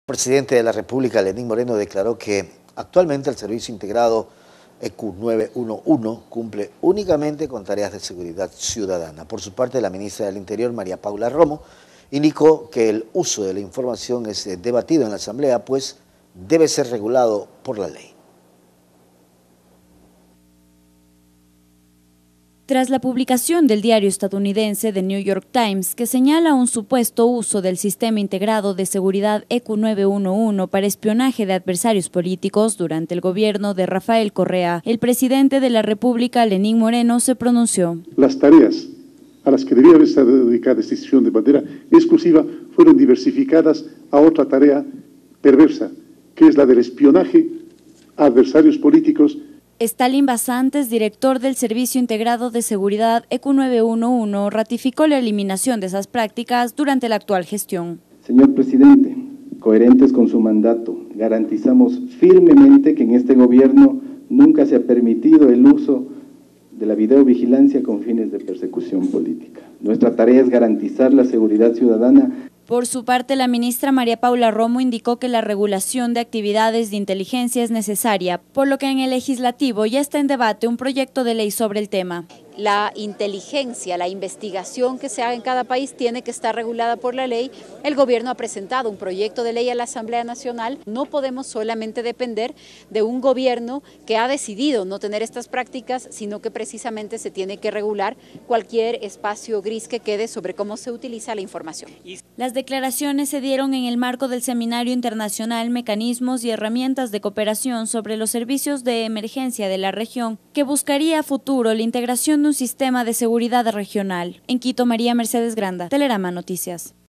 El presidente de la República, Lenín Moreno, declaró que actualmente el Servicio Integrado EQ 911 cumple únicamente con tareas de seguridad ciudadana. Por su parte, la ministra del Interior, María Paula Romo, indicó que el uso de la información es debatido en la Asamblea, pues debe ser regulado por la ley. Tras la publicación del diario estadounidense The New York Times, que señala un supuesto uso del Sistema Integrado de Seguridad EQ 911 para espionaje de adversarios políticos durante el gobierno de Rafael Correa, el presidente de la República, Lenín Moreno, se pronunció. Las tareas a las que debía estar dedicada esta institución de manera exclusiva fueron diversificadas a otra tarea perversa, que es la del espionaje a adversarios políticos. Stalin Basantes, director del Servicio Integrado de Seguridad EQ 911, ratificó la eliminación de esas prácticas durante la actual gestión. Señor presidente, coherentes con su mandato, garantizamos firmemente que en este gobierno nunca se ha permitido el uso de la videovigilancia con fines de persecución política. Nuestra tarea es garantizar la seguridad ciudadana. Por su parte, la ministra María Paula Romo indicó que la regulación de actividades de inteligencia es necesaria, por lo que en el legislativo ya está en debate un proyecto de ley sobre el tema. La inteligencia, la investigación que se haga en cada país tiene que estar regulada por la ley. El gobierno ha presentado un proyecto de ley a la Asamblea Nacional. No podemos solamente depender de un gobierno que ha decidido no tener estas prácticas, sino que precisamente se tiene que regular cualquier espacio gris que quede sobre cómo se utiliza la información. Las declaraciones se dieron en el marco del Seminario Internacional Mecanismos y Herramientas de Cooperación sobre los Servicios de Emergencia de la región, que buscaría a futuro la integración de un sistema de seguridad regional. En Quito, María Mercedes Granda, Telerama Noticias.